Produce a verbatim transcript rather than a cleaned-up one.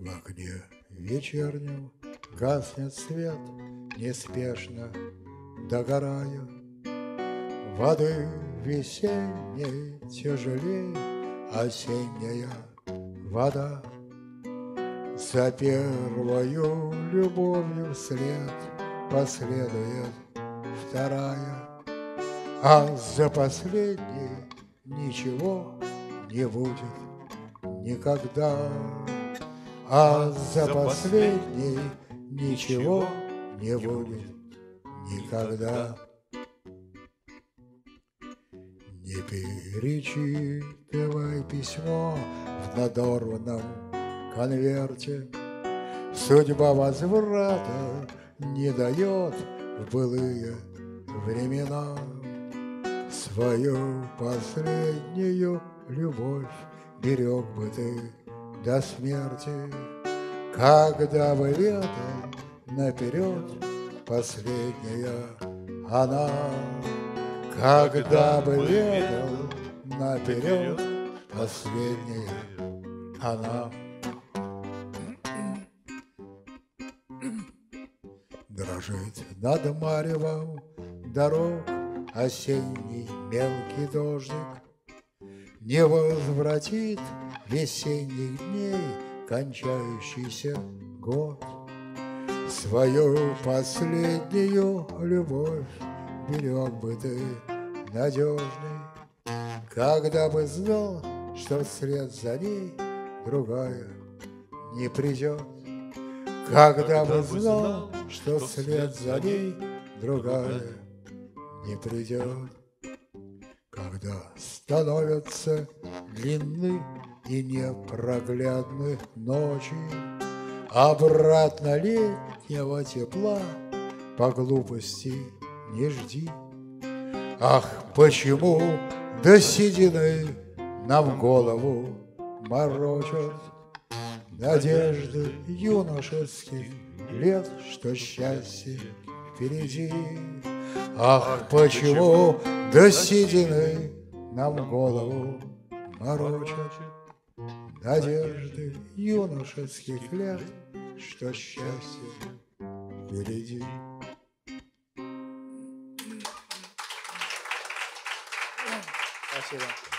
В окне вечернем гаснет свет, неспешно догорая. Воды весенней тяжелей осенняя вода. За первою любовью вслед последует вторая, а за последней ничего не будет никогда. А за последней ничего не будет никогда. Не перечитывай письмо в надорванном конверте. Судьба возврата не дает в былые времена. Свою последнюю любовь берег бы ты до смерти, когда бы летом наперед последняя она. Когда бы летом наперед последняя она. Дрожит над маревом дорог осенний мелкий дождик, не возвратит весенних дней кончающийся год. Свою последнюю любовь берег бы ты надежный, когда бы знал, что вслед за ней другая не придет. Когда бы знал, что вслед за ней другая не придет. Когда становятся длинны и непроглядны ночи, обратно летнего тепла по глупости не жди. Ах, почему до седины нам голову морочат надежды юношеских лет, что счастье впереди? Ах, почему до седины нам голову морочат надежды юношеских лет, что счастье впереди? Спасибо.